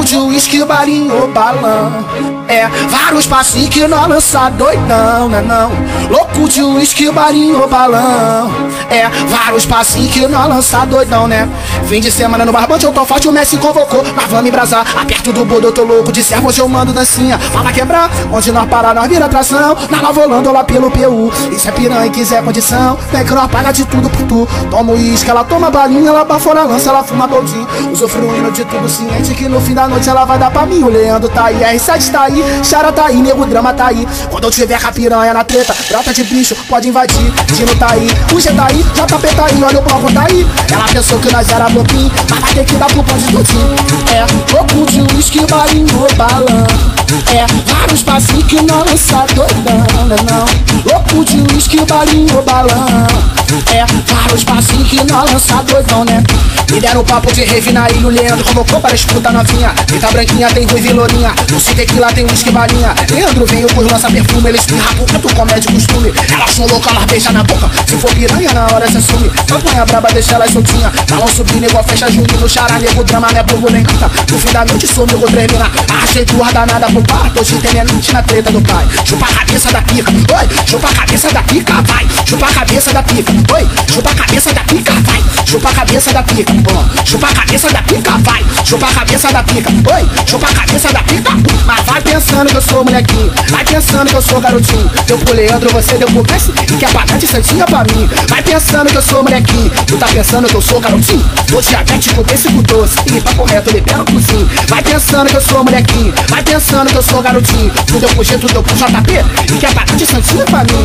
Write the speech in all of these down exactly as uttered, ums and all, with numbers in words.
louco de uísque, balinho, balão. É, vários passinhos que nós lança doidão, né não? Louco de uísque, balinho, balão. É, vários passinhos que nós lança doidão, né? Fim de semana no barbante, eu tô forte, o Messi convocou. Nós vamos embrasar, aperto do Buda, eu tô louco de servo, hoje eu mando dancinha. Fala quebrar, onde nós parar, nós vira atração. Na Nova Holanda, lá pelo P U. E se é piranha e quiser condição, vem que nós paga de tudo por tu. Toma uísque, ela toma balinha, ela bafora lança, ela fuma todinho. Usufruindo de tudo, ciente que no fim da noite ela vai dar pra mim. O Leandro tá aí, R sete tá aí, Xara tá aí, nego drama tá aí. Quando eu tiver com a piranha na treta, brota de bicho, pode invadir. Dino tá aí, o G tá aí, J P tá aí, olha o bloco tá aí. Ela pensou que nós era bloquinho, mas vai ter que dar pro bonde do time. É, louco de uísque, balinho, balão. É, vários passinhos que não lança doidão, né não? Louco de uísque, balinho, balão. É, vários passinhos que não lança doidão, né? Me deram papo de rave na ilha, o Leandro convocou para escuta novinha. Fica branquinha, tem ruiva e lourinha, no se tequila tem uísque, balinha. Leandro veio por lança perfume, ele espirra por canto, comédia e costume. Elas são loucas, elas beijam na boca, se for piranha na hora se assume. Campanha braba, deixa elas soltinha, balão subindo igual fecha junto no xará, nego drama, né bobo nem canta. No fim da noite some, eu termina, arrastei tua danada pro parto, hoje tem mente na treta do pai. Chupa a cabeça da pica, oi, chupa a cabeça da pica, vai. Chupa a cabeça da pica, oi, chupa a cabeça da pica, vai. Chupa a cabeça da pica, ó, chupa a cabeça da pica, vai. Chupa a cabeça da pica, oi, chupa a cabeça da pica. Mas vai pensando que eu sou molequinho, vai pensando que eu sou garotinho. Deu pro Leandro, você deu pro Messi e quer pagar de santinha pra mim. Vai pensando que eu sou molequinho, tu tá pensando que eu sou garotinho. Vou diabético desse com doce e papo reto, libera o cozinho. Vai pensando que eu sou molequinho, vai pensando que eu sou garotinho. Tu deu pro G, tu deu pro J P e quer pagar de santinha pra mim.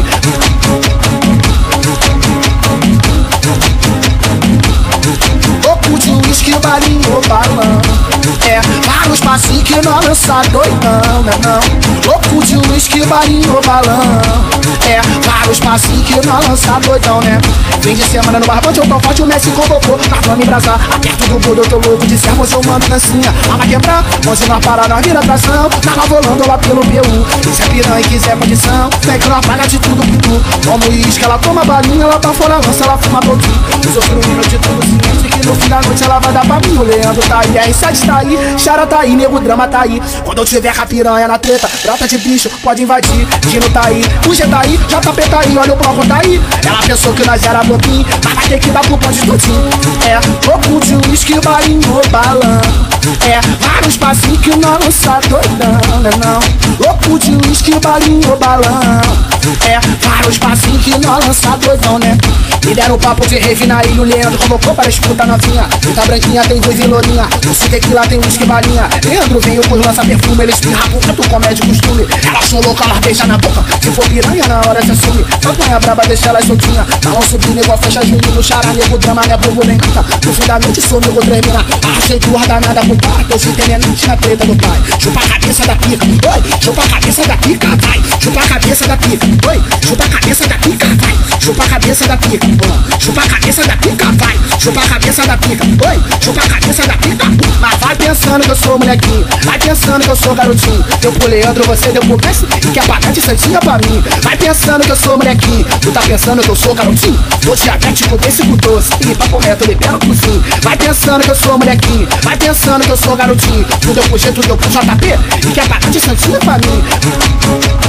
Louco de uísque, balinho, balão. É, vários passinhos que nós lança doidão, né não? Louco de uísque, balinho, balão. É, vários passinhos que nós lança doidão, né? Fim de semana no barbante, eu tô forte, o Messi convocou. Nós vamos embrasar, aperto do Buda, eu tô louco de servo, hoje eu mando dancinha. Ela vai quebrar, onde nós parar, nós vira atração. Na Nova Holanda, lá pelo P U. E se é piranha e quiser condição, vem que nós paga de tudo por tu. Toma uísque, ela toma balinha, ela tá fora lança, ela fuma todinho. Usufruindo de tudo, ciente que no fim da noite ela vai dar pra mim. O Leandro tá aí, R sete tá aí, Xara tá aí, nego drama tá aí. Quando eu tiver com a piranha na treta, brota de bicho, pode invadir. Dino tá aí, o G tá aí, J P tá aí, olha o bloco tá aí. Ela pensou que nós era bloquinho, mas vai ter que dar pro bonde do time. É, louco de uísque, balinho, balão. É, vários passinhos que não lança doidão, né não? Louco de uísque, balinho, balão. É, vários passinhos que não lança doidão, né? Me deram papo de rave na ilha, o Leandro convocou para escuta novinha. Fica branquinha, tem ruiva e lourinha, no se tequila tem uísque, balinha. Leandro veio por lança perfume, ele espirra por canto, comédia e costume. Elas são loucas, elas beijam na boca, se for piranha na hora se assume. Campanha braba, deixa elas soltinha, balão subindo igual fecha junto no xará, nego drama, né bobo nem canta. No fim da noite some, eu vou terminar, arrastei tua danada pro parto, hoje tem mente na treta do pai. Chupa a cabeça da pica, oi, chupa a cabeça da pica, vai. Chupa a cabeça da pica, oi, chupa a cabeça da pica, vai. Chupa a cabeça da pica, ó, chupa a cabeça da pica, vai. Chupa a cabeça da pica, oi, chupa a cabeça da pica. Mas vai pensando que eu sou molequinho, vai pensando que eu sou garotinho. Deu pro Leandro, você deu pro Messi e quer pagar de santinha pra mim. Vai pensando que eu sou molequinho, tu tá pensando que eu sou garotinho. Vou diabético desse com doce e papo reto, libera o cozinho. Vai pensando que eu sou molequinho, vai pensando que eu sou garotinho. Tu deu pro G, tu deu pro J P e quer pagar de santinha pra mim.